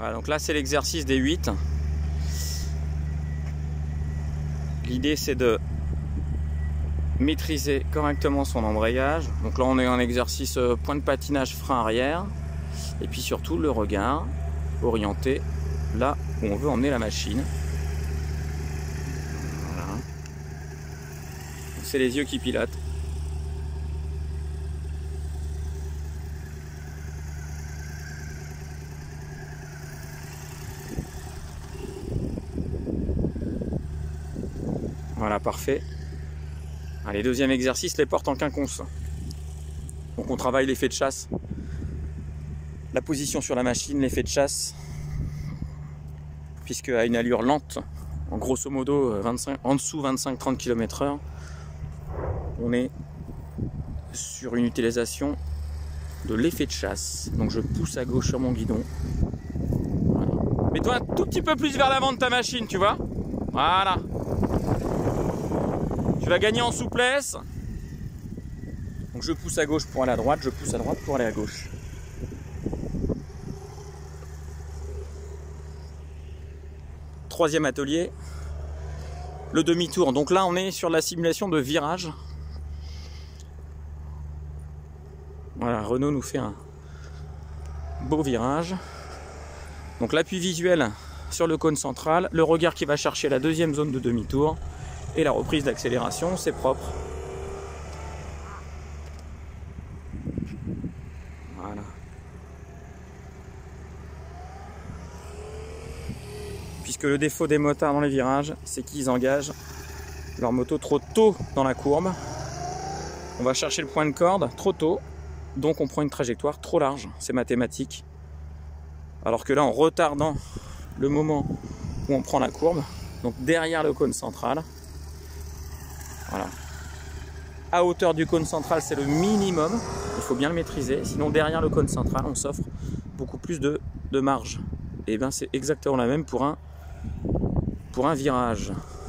Voilà, donc là c'est l'exercice des 8. L'idée c'est de maîtriser correctement son embrayage. Donc là on est en exercice point de patinage frein arrière. Et puis surtout le regard orienté là où on veut emmener la machine. Voilà. C'est les yeux qui pilotent. Voilà, parfait. Allez, deuxième exercice, les portes en quinconce. Donc on travaille l'effet de chasse. La position sur la machine, l'effet de chasse. Puisque à une allure lente, en grosso modo en dessous 25-30 km/h, on est sur une utilisation de l'effet de chasse. Donc je pousse à gauche sur mon guidon. Voilà. Mets-toi un tout petit peu plus vers l'avant de ta machine, tu vois. Voilà. Tu vas gagner en souplesse. Donc je pousse à gauche pour aller à droite, je pousse à droite pour aller à gauche. Troisième atelier, le demi-tour. Donc là on est sur la simulation de virage. Voilà, Renault nous fait un beau virage. Donc l'appui visuel sur le cône central, le regard qui va chercher la deuxième zone de demi-tour et la reprise d'accélération, c'est propre. Voilà. Puisque le défaut des motards dans les virages, c'est qu'ils engagent leur moto trop tôt dans la courbe. On va chercher le point de corde trop tôt, donc on prend une trajectoire trop large, c'est mathématique. Alors que là, en retardant le moment où on prend la courbe, donc derrière le cône central, voilà. À hauteur du cône central, c'est le minimum, il faut bien le maîtriser, sinon derrière le cône central, on s'offre beaucoup plus de marge. Et bien c'est exactement la même pour un virage.